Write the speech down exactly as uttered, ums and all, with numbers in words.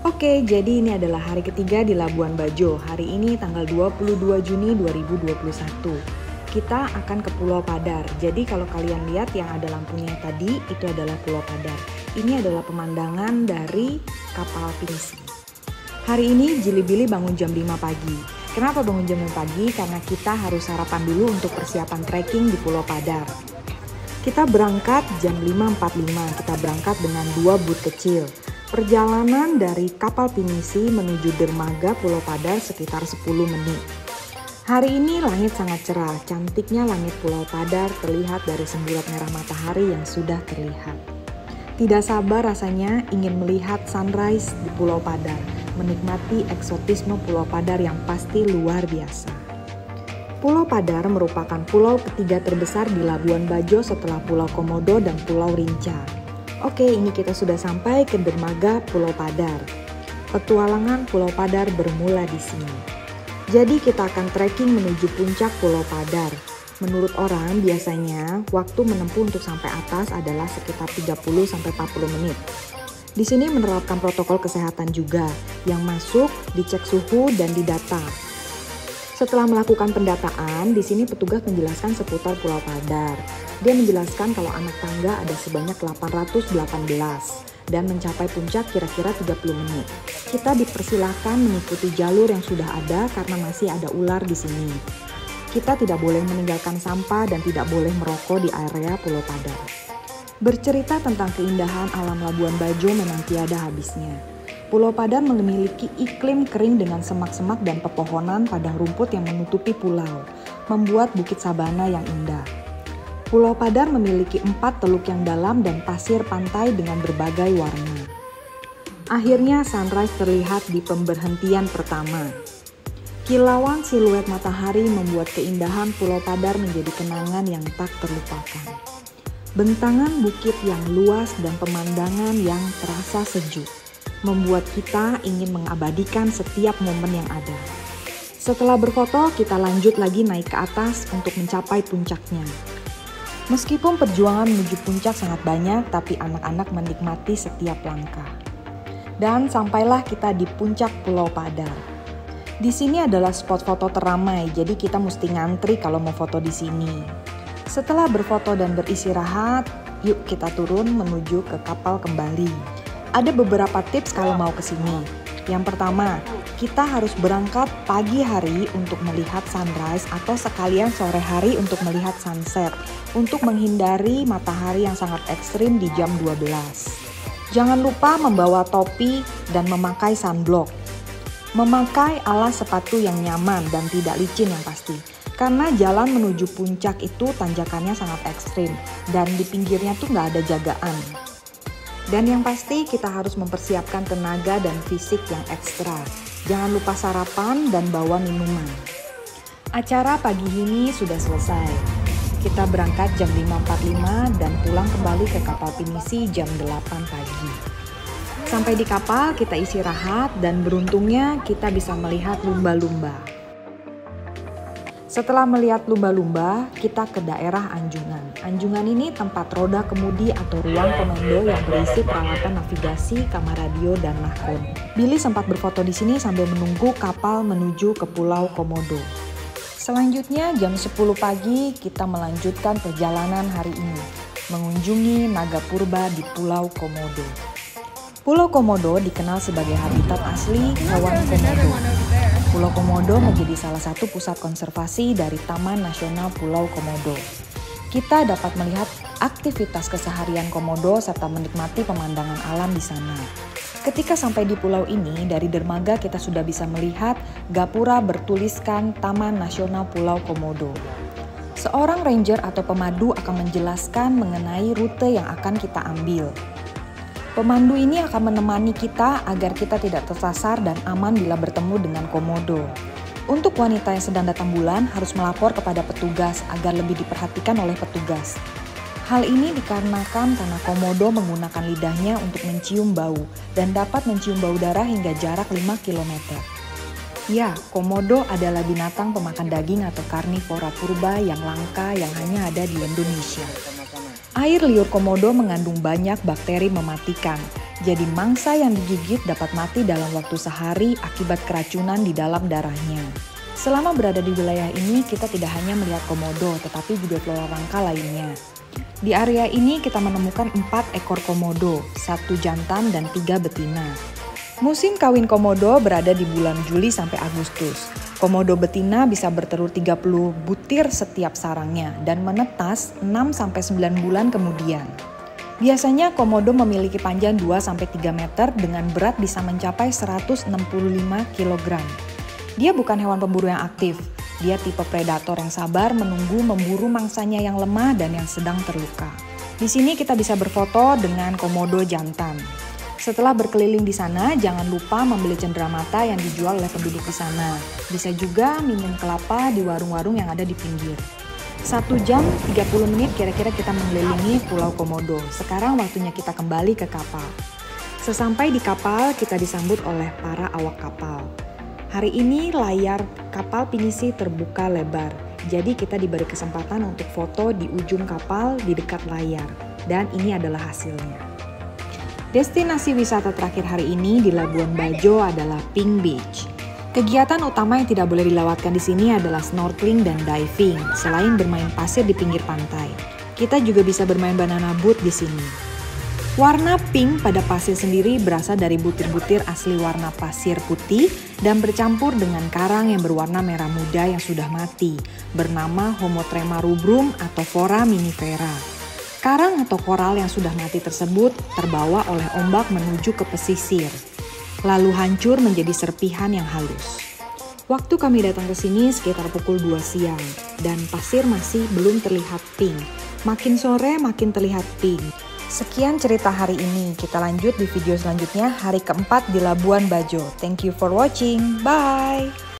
Oke, jadi ini adalah hari ketiga di Labuan Bajo. Hari ini tanggal dua puluh dua Juni dua ribu dua puluh satu. Kita akan ke Pulau Padar. Jadi kalau kalian lihat yang ada lampunya tadi, itu adalah Pulau Padar. Ini adalah pemandangan dari kapal pinisi. Hari ini Jili-Bili bangun jam lima pagi. Kenapa bangun jam lima pagi? Karena kita harus sarapan dulu untuk persiapan trekking di Pulau Padar. Kita berangkat jam lima empat puluh lima. Kita berangkat dengan dua boot kecil. Perjalanan dari kapal pinisi menuju dermaga Pulau Padar sekitar sepuluh menit. Hari ini langit sangat cerah, cantiknya langit Pulau Padar terlihat dari semburat merah matahari yang sudah terlihat. Tidak sabar rasanya ingin melihat sunrise di Pulau Padar, menikmati eksotisme Pulau Padar yang pasti luar biasa. Pulau Padar merupakan pulau ketiga terbesar di Labuan Bajo setelah Pulau Komodo dan Pulau Rinca. Oke, ini kita sudah sampai ke dermaga Pulau Padar. Petualangan Pulau Padar bermula di sini. Jadi kita akan trekking menuju puncak Pulau Padar. Menurut orang biasanya waktu menempuh untuk sampai atas adalah sekitar tiga puluh sampai empat puluh menit. Di sini menerapkan protokol kesehatan juga, yang masuk dicek suhu dan didata. Setelah melakukan pendataan, di sini petugas menjelaskan seputar Pulau Padar. Dia menjelaskan kalau anak tangga ada sebanyak delapan ratus delapan belas dan mencapai puncak kira-kira tiga puluh menit. Kita dipersilahkan mengikuti jalur yang sudah ada karena masih ada ular di sini. Kita tidak boleh meninggalkan sampah dan tidak boleh merokok di area Pulau Padar. Bercerita tentang keindahan alam Labuan Bajo memang tiada habisnya. Pulau Padar memiliki iklim kering dengan semak-semak dan pepohonan padang rumput yang menutupi pulau, membuat bukit sabana yang indah. Pulau Padar memiliki empat teluk yang dalam dan pasir pantai dengan berbagai warna. Akhirnya sunrise terlihat di pemberhentian pertama. Kilauan siluet matahari membuat keindahan Pulau Padar menjadi kenangan yang tak terlupakan. Bentangan bukit yang luas dan pemandangan yang terasa sejuk membuat kita ingin mengabadikan setiap momen yang ada. Setelah berfoto, kita lanjut lagi naik ke atas untuk mencapai puncaknya. Meskipun perjuangan menuju puncak sangat banyak, tapi anak-anak menikmati setiap langkah. Dan sampailah kita di puncak Pulau Padar. Di sini adalah spot foto teramai, jadi kita mesti ngantri kalau mau foto di sini. Setelah berfoto dan beristirahat, yuk kita turun menuju ke kapal kembali. Ada beberapa tips kalau mau ke sini. Yang pertama, kita harus berangkat pagi hari untuk melihat sunrise atau sekalian sore hari untuk melihat sunset untuk menghindari matahari yang sangat ekstrim di jam dua belas. Jangan lupa membawa topi dan memakai sunblock. Memakai alas sepatu yang nyaman dan tidak licin yang pasti. Karena jalan menuju puncak itu tanjakannya sangat ekstrim dan di pinggirnya tuh nggak ada jagaan. Dan yang pasti kita harus mempersiapkan tenaga dan fisik yang ekstra. Jangan lupa sarapan dan bawa minuman. Acara pagi ini sudah selesai. Kita berangkat jam lima empat puluh lima dan pulang kembali ke kapal pinisi jam delapan pagi. Sampai di kapal kita istirahat dan beruntungnya kita bisa melihat lumba-lumba. Setelah melihat lumba-lumba, kita ke daerah Anjungan. Anjungan ini tempat roda kemudi atau ruang komando yang berisi peralatan navigasi, kamar radio, dan mahkota. Billy sempat berfoto di sini sambil menunggu kapal menuju ke Pulau Komodo. Selanjutnya jam sepuluh pagi kita melanjutkan perjalanan hari ini, mengunjungi Naga Purba di Pulau Komodo. Pulau Komodo dikenal sebagai habitat asli hewan komodo. Pulau Komodo menjadi salah satu pusat konservasi dari Taman Nasional Pulau Komodo. Kita dapat melihat aktivitas keseharian komodo serta menikmati pemandangan alam di sana. Ketika sampai di pulau ini, dari dermaga kita sudah bisa melihat gapura bertuliskan Taman Nasional Pulau Komodo. Seorang ranger atau pemandu akan menjelaskan mengenai rute yang akan kita ambil. Pemandu ini akan menemani kita agar kita tidak tersasar dan aman bila bertemu dengan komodo. Untuk wanita yang sedang datang bulan harus melapor kepada petugas agar lebih diperhatikan oleh petugas. Hal ini dikarenakan karena komodo menggunakan lidahnya untuk mencium bau dan dapat mencium bau darah hingga jarak lima kilometer. Ya, komodo adalah binatang pemakan daging atau karnivora purba yang langka yang hanya ada di Indonesia. Air liur komodo mengandung banyak bakteri mematikan Jadi mangsa yang digigit dapat mati dalam waktu sehari akibat keracunan di dalam darahnya. Selama berada di wilayah ini, kita tidak hanya melihat komodo, tetapi juga flora langka lainnya. Di area ini kita menemukan empat ekor komodo, satu jantan dan tiga betina. Musim kawin komodo berada di bulan Juli sampai Agustus. Komodo betina bisa bertelur tiga puluh butir setiap sarangnya dan menetas enam sampai sembilan bulan kemudian. Biasanya komodo memiliki panjang dua sampai tiga meter dengan berat bisa mencapai seratus enam puluh lima kilogram. Dia bukan hewan pemburu yang aktif. Dia tipe predator yang sabar menunggu memburu mangsanya yang lemah dan yang sedang terluka. Di sini kita bisa berfoto dengan komodo jantan. Setelah berkeliling di sana, jangan lupa membeli cenderamata yang dijual oleh penduduk di sana. Bisa juga minum kelapa di warung-warung yang ada di pinggir. Satu jam tiga puluh menit kira-kira kita mengelilingi Pulau Komodo. Sekarang waktunya kita kembali ke kapal. Sesampai di kapal, kita disambut oleh para awak kapal. Hari ini layar kapal pinisi terbuka lebar. Jadi kita diberi kesempatan untuk foto di ujung kapal di dekat layar. Dan ini adalah hasilnya. Destinasi wisata terakhir hari ini di Labuan Bajo adalah Pink Beach. Kegiatan utama yang tidak boleh dilewatkan di sini adalah snorkeling dan diving, selain bermain pasir di pinggir pantai. Kita juga bisa bermain banana boat di sini. Warna pink pada pasir sendiri berasal dari butir-butir asli warna pasir putih dan bercampur dengan karang yang berwarna merah muda yang sudah mati, bernama Homotrema rubrum atau Foraminifera. Karang atau koral yang sudah mati tersebut terbawa oleh ombak menuju ke pesisir, lalu hancur menjadi serpihan yang halus. Waktu kami datang ke sini sekitar pukul dua siang dan pasir masih belum terlihat pink. Makin sore makin terlihat pink. Sekian cerita hari ini. Kita lanjut di video selanjutnya hari keempat di Labuan Bajo. Thank you for watching. Bye!